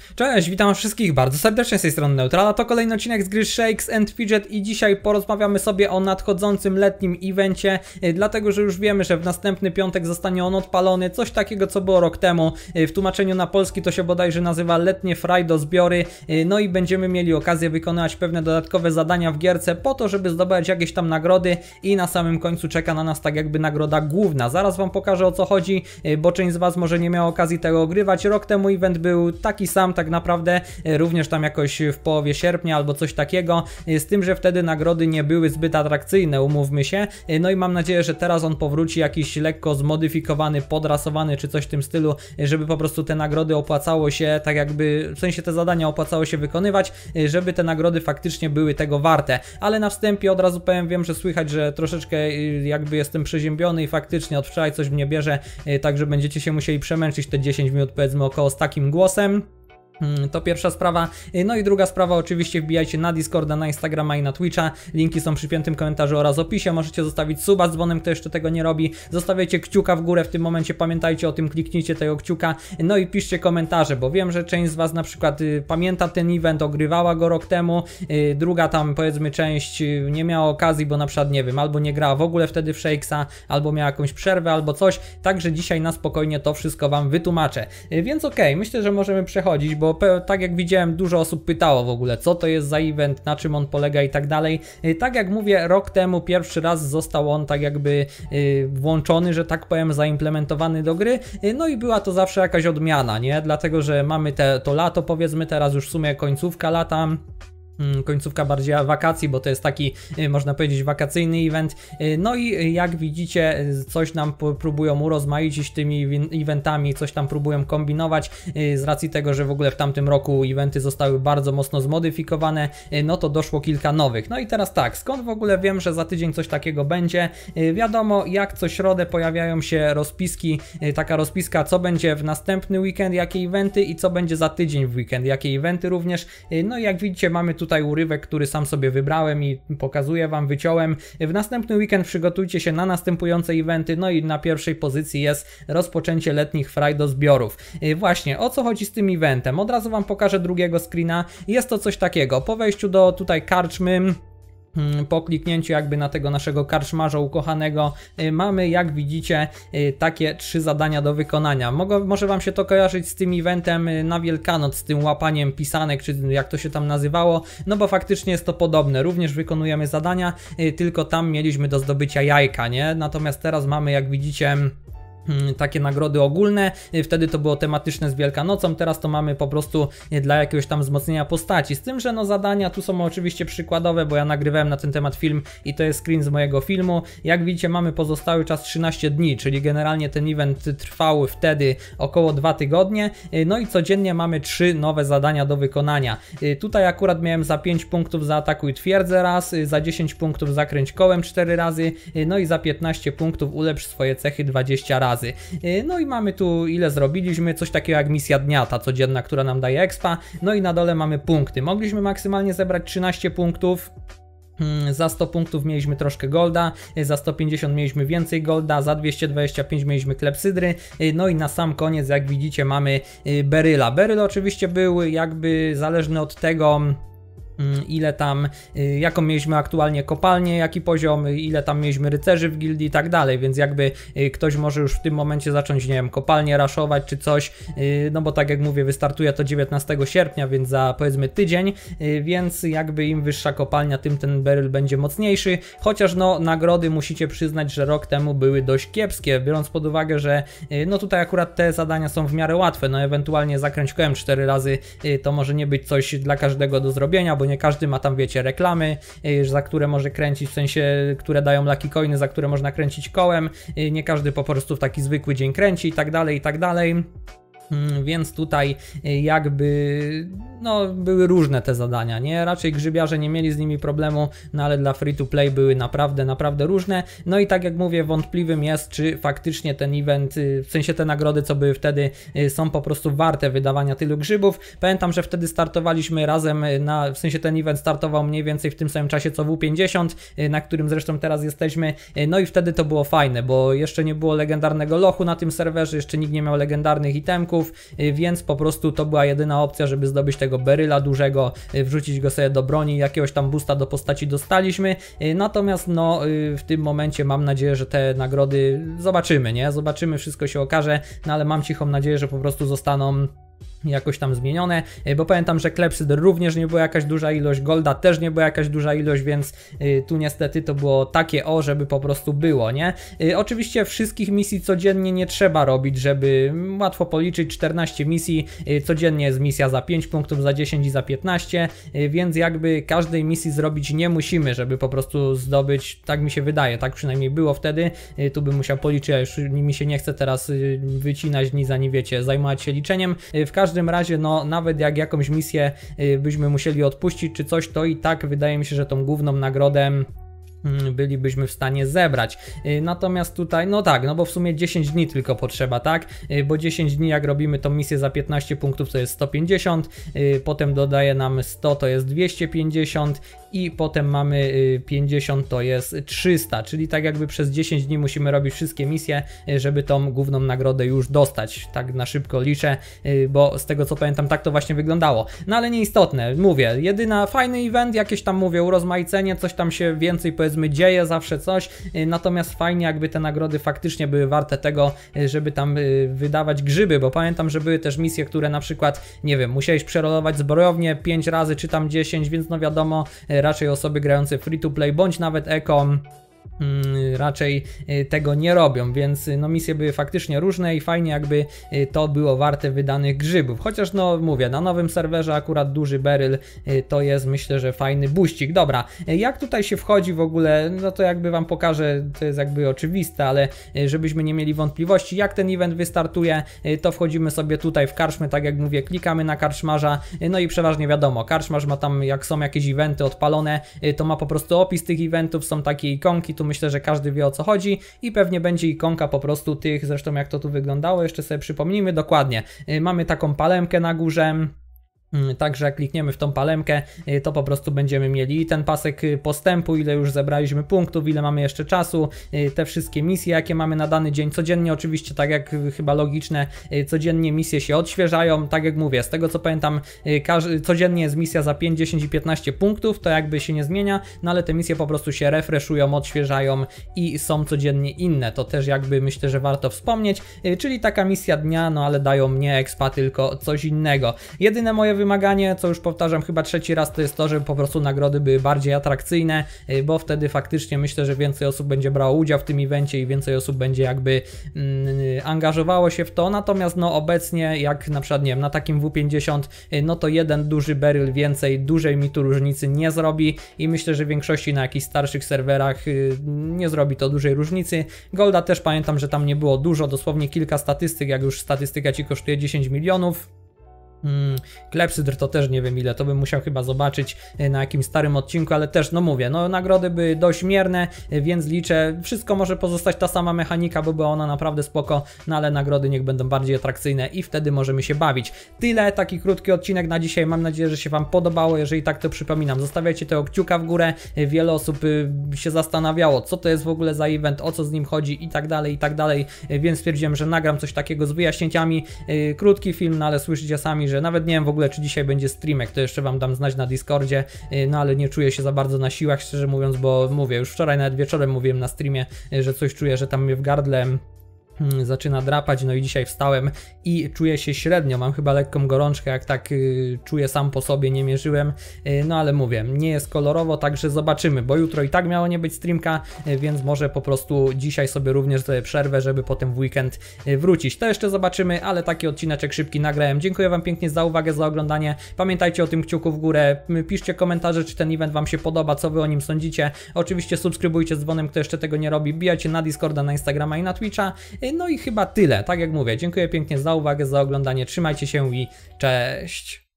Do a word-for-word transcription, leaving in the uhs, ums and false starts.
Cześć, witam wszystkich bardzo serdecznie z tej strony Neutrala, to kolejny odcinek z gry Shakes and Fidget i dzisiaj porozmawiamy sobie o nadchodzącym letnim evencie, dlatego że już wiemy, że w następny piątek zostanie on odpalony, coś takiego co było rok temu, w tłumaczeniu na polski to się bodajże nazywa letnie frajdo zbiory, no i będziemy mieli okazję wykonać pewne dodatkowe zadania w gierce po to, żeby zdobywać jakieś tam nagrody i na samym końcu czeka na nas tak jakby nagroda główna. Zaraz wam pokażę o co chodzi, bo część z was może nie miała okazji tego ogrywać. Rok temu event był taki sam tak naprawdę, również tam jakoś w połowie sierpnia albo coś takiego, z tym, że wtedy nagrody nie były zbyt atrakcyjne, umówmy się, no i mam nadzieję, że teraz on powróci jakiś lekko zmodyfikowany, podrasowany czy coś w tym stylu, żeby po prostu te nagrody opłacało się, tak jakby, w sensie te zadania opłacało się wykonywać, żeby te nagrody faktycznie były tego warte, ale na wstępie od razu powiem, wiem, że słychać, że troszeczkę jakby jestem przeziębiony i faktycznie od wczoraj coś mnie bierze, także będziecie się musieli przemęczyć te dziesięć minut powiedzmy około z takim głosem. To pierwsza sprawa. No i druga sprawa, oczywiście wbijajcie na Discorda, na Instagrama i na Twitcha. Linki są przy piętym komentarzu oraz opisie. Możecie zostawić suba z dzwonem, kto jeszcze tego nie robi. Zostawiajcie kciuka w górę w tym momencie, pamiętajcie o tym, kliknijcie tego kciuka. No i piszcie komentarze, bo wiem, że część z was na przykład y, pamięta ten event, ogrywała go rok temu. Y, druga tam powiedzmy część y, nie miała okazji, bo na przykład nie wiem, albo nie grała w ogóle wtedy w Shakesa, albo miała jakąś przerwę, albo coś. Także dzisiaj na spokojnie to wszystko wam wytłumaczę. Y, więc okej, okay, myślę, że możemy przechodzić, bo tak jak widziałem, dużo osób pytało w ogóle, co to jest za event, na czym on polega i tak dalej. Tak jak mówię, rok temu pierwszy raz został on tak jakby włączony, że tak powiem, zaimplementowany do gry, no i była to zawsze jakaś odmiana, nie? Dlatego, że mamy te, to lato, powiedzmy, teraz już w sumie końcówka lata, końcówka bardziej wakacji, bo to jest taki, można powiedzieć, wakacyjny event. No i jak widzicie, coś nam próbują urozmaicić tymi eventami, coś tam próbują kombinować, z racji tego, że w ogóle w tamtym roku eventy zostały bardzo mocno zmodyfikowane, no to doszło kilka nowych. No i teraz tak, skąd w ogóle wiem, że za tydzień coś takiego będzie? Wiadomo, jak co środę pojawiają się rozpiski, taka rozpiska, co będzie w następny weekend, jakie eventy i co będzie za tydzień w weekend, jakie eventy również. No i jak widzicie, mamy tutaj Tutaj urywek, który sam sobie wybrałem i pokazuję wam, wyciąłem. W następny weekend przygotujcie się na następujące eventy, no i na pierwszej pozycji jest rozpoczęcie letnich frajdo zbiorów. Właśnie, o co chodzi z tym eventem? Od razu wam pokażę drugiego screena. Jest to coś takiego, po wejściu do tutaj karczmy, po kliknięciu jakby na tego naszego karczmarza ukochanego, mamy, jak widzicie, takie trzy zadania do wykonania. Mogę, może wam się to kojarzyć z tym eventem na Wielkanoc, z tym łapaniem pisanek, czy jak to się tam nazywało, no bo faktycznie jest to podobne. Również wykonujemy zadania, tylko tam mieliśmy do zdobycia jajka, nie? Natomiast teraz mamy, jak widzicie, takie nagrody ogólne, wtedy to było tematyczne z Wielkanocą, teraz to mamy po prostu dla jakiegoś tam wzmocnienia postaci, z tym, że no zadania tu są oczywiście przykładowe, bo ja nagrywałem na ten temat film i to jest screen z mojego filmu. Jak widzicie, mamy pozostały czas trzynaście dni, czyli generalnie ten event trwał wtedy około dwa tygodnie, no i codziennie mamy trzy nowe zadania do wykonania. Tutaj akurat miałem za pięć punktów zaatakuj twierdzę raz, za dziesięć punktów zakręć kołem cztery razy, no i za piętnaście punktów ulepsz swoje cechy dwadzieścia razy. No i mamy tu, ile zrobiliśmy, coś takiego jak misja dnia, ta codzienna, która nam daje expa, no i na dole mamy punkty. Mogliśmy maksymalnie zebrać trzynaście punktów. Za sto punktów mieliśmy troszkę golda, za sto pięćdziesiąt mieliśmy więcej golda, za dwieście dwadzieścia pięć mieliśmy klepsydry, no i na sam koniec, jak widzicie, mamy beryla. Beryl oczywiście był jakby zależny od tego, ile tam, jaką mieliśmy aktualnie kopalnię, jaki poziom, ile tam mieliśmy rycerzy w gildii i tak dalej, więc jakby ktoś może już w tym momencie zacząć, nie wiem, kopalnię raszować czy coś, no bo tak jak mówię, wystartuje to dziewiętnastego sierpnia, więc za powiedzmy tydzień, więc jakby im wyższa kopalnia, tym ten beryl będzie mocniejszy, chociaż no nagrody musicie przyznać, że rok temu były dość kiepskie, biorąc pod uwagę, że no tutaj akurat te zadania są w miarę łatwe, no ewentualnie zakręć kołem cztery razy, to może nie być coś dla każdego do zrobienia, bo nie każdy ma tam, wiecie, reklamy, za które może kręcić, w sensie, które dają lucky coiny, za które można kręcić kołem, nie każdy po prostu w taki zwykły dzień kręci i tak dalej, i tak dalej. Więc tutaj jakby no były różne te zadania, nie? Raczej grzybiarze nie mieli z nimi problemu, no ale dla free to play były naprawdę, naprawdę różne. No i tak jak mówię, wątpliwym jest, czy faktycznie ten event, w sensie te nagrody, co były wtedy, są po prostu warte wydawania tylu grzybów. Pamiętam, że wtedy startowaliśmy razem, na, w sensie ten event startował mniej więcej w tym samym czasie co W pięćdziesiąt, na którym zresztą teraz jesteśmy. No i wtedy to było fajne, bo jeszcze nie było legendarnego lochu na tym serwerze, jeszcze nikt nie miał legendarnych itemków. punktów, więc po prostu to była jedyna opcja, żeby zdobyć tego beryla dużego, wrzucić go sobie do broni, jakiegoś tam boosta do postaci dostaliśmy, natomiast no w tym momencie mam nadzieję, że te nagrody zobaczymy, nie? Zobaczymy, wszystko się okaże, no ale mam cichą nadzieję, że po prostu zostaną jakoś tam zmienione, bo pamiętam, że Klepsydr również nie była jakaś duża ilość, Golda też nie była jakaś duża ilość, więc y, tu niestety to było takie o, żeby po prostu było, nie? Y, oczywiście wszystkich misji codziennie nie trzeba robić, żeby łatwo policzyć, czternaście misji, y, codziennie jest misja za pięć punktów, za dziesięć i za piętnaście, y, więc jakby każdej misji zrobić nie musimy, żeby po prostu zdobyć, tak mi się wydaje, tak przynajmniej było wtedy, y, tu bym musiał policzyć, a już mi się nie chce teraz y, wycinać nic, ani wiecie, zajmować się liczeniem, y, w każdym W każdym razie, no nawet jak jakąś misję y, byśmy musieli odpuścić czy coś, to i tak wydaje mi się, że tą główną nagrodę bylibyśmy w stanie zebrać. Natomiast tutaj, no tak, no bo w sumie dziesięć dni tylko potrzeba, tak? Bo dziesięć dni jak robimy tą misję za piętnaście punktów to jest sto pięćdziesiąt, potem dodaje nam sto to jest dwieście pięćdziesiąt i potem mamy pięćdziesiąt to jest trzysta, czyli tak jakby przez dziesięć dni musimy robić wszystkie misje, żeby tą główną nagrodę już dostać. Tak na szybko liczę, bo z tego co pamiętam tak to właśnie wyglądało. No ale nieistotne, mówię, jedyna fajny event, jakieś tam mówię urozmaicenie, coś tam się więcej powiedzmy dzieje, zawsze coś, natomiast fajnie jakby te nagrody faktycznie były warte tego, żeby tam wydawać grzyby, bo pamiętam, że były też misje, które na przykład, nie wiem, musiałeś przerolować zbrojownię pięć razy czy tam dziesięć, więc no wiadomo, raczej osoby grające free to play bądź nawet eko raczej tego nie robią, więc no misje były faktycznie różne i fajnie jakby to było warte wydanych grzybów, chociaż no mówię, na nowym serwerze akurat duży beryl to jest myślę, że fajny buścik. Dobra, jak tutaj się wchodzi w ogóle, no to jakby wam pokażę, to jest jakby oczywiste, ale żebyśmy nie mieli wątpliwości, jak ten event wystartuje, to wchodzimy sobie tutaj w karczmę, tak jak mówię, klikamy na karczmarza, no i przeważnie wiadomo, karczmarz ma tam, jak są jakieś eventy odpalone, to ma po prostu opis tych eventów, są takie ikonki, tu myślę, że każdy wie o co chodzi i pewnie będzie ikonka po prostu tych, zresztą jak to tu wyglądało, jeszcze sobie przypomnijmy dokładnie. Mamy taką palemkę na górze. Także jak klikniemy w tą palemkę, to po prostu będziemy mieli ten pasek postępu, ile już zebraliśmy punktów, ile mamy jeszcze czasu, te wszystkie misje, jakie mamy na dany dzień. Codziennie oczywiście, tak jak chyba logiczne, codziennie misje się odświeżają, tak jak mówię, z tego co pamiętam, codziennie jest misja za pięć, dziesięć i piętnaście punktów, to jakby się nie zmienia, no ale te misje po prostu się refreshują, odświeżają i są codziennie inne, to też jakby myślę, że warto wspomnieć, czyli taka misja dnia, no ale dają nie expa, tylko coś innego. Jedyne moje wymaganie, co już powtarzam chyba trzeci raz, to jest to, żeby po prostu nagrody były bardziej atrakcyjne, bo wtedy faktycznie myślę, że więcej osób będzie brało udział w tym evencie i więcej osób będzie jakby mm, angażowało się w to, natomiast no obecnie jak na przykład nie wiem, na takim W pięćdziesiąt, no to jeden duży beryl więcej, dużej mi tu różnicy nie zrobi i myślę, że w większości na jakichś starszych serwerach nie zrobi to dużej różnicy. Golda też pamiętam, że tam nie było dużo, dosłownie kilka statystyk, jak już statystyka ci kosztuje dziesięć milionów. Hmm, Klepsydr to też nie wiem ile, to bym musiał chyba zobaczyć na jakimś starym odcinku, ale też no mówię, no nagrody były dość mierne, więc liczę, wszystko może pozostać ta sama mechanika, bo była ona naprawdę spoko, no ale nagrody niech będą bardziej atrakcyjne i wtedy możemy się bawić. Tyle, taki krótki odcinek na dzisiaj, mam nadzieję, że się wam podobało, jeżeli tak to przypominam, zostawiajcie tego kciuka w górę, wiele osób się zastanawiało, co to jest w ogóle za event, o co z nim chodzi i tak dalej, i tak dalej, więc stwierdziłem, że nagram coś takiego z wyjaśnieniami, krótki film, no ale słyszycie sami, że nawet nie wiem w ogóle, czy dzisiaj będzie streamek, to jeszcze wam dam znać na Discordzie, no ale nie czuję się za bardzo na siłach, szczerze mówiąc, bo mówię, już wczoraj nawet wieczorem mówiłem na streamie, że coś czuję, że tam mnie w gardle zaczyna drapać, no i dzisiaj wstałem i czuję się średnio, mam chyba lekką gorączkę, jak tak y, czuję sam po sobie, nie mierzyłem, y, no ale mówię, nie jest kolorowo, także zobaczymy, bo jutro i tak miało nie być streamka, y, więc może po prostu dzisiaj sobie również sobie przerwę, żeby potem w weekend y, wrócić. To jeszcze zobaczymy, ale taki odcineczek szybki nagrałem. Dziękuję wam pięknie za uwagę, za oglądanie, pamiętajcie o tym kciuku w górę, piszcie komentarze, czy ten event wam się podoba, co wy o nim sądzicie, oczywiście subskrybujcie z dzwonem, kto jeszcze tego nie robi, bijajcie na Discorda, na Instagrama i na Twitcha, y, no i chyba tyle, tak jak mówię, dziękuję pięknie za uwagę, za oglądanie, trzymajcie się i cześć!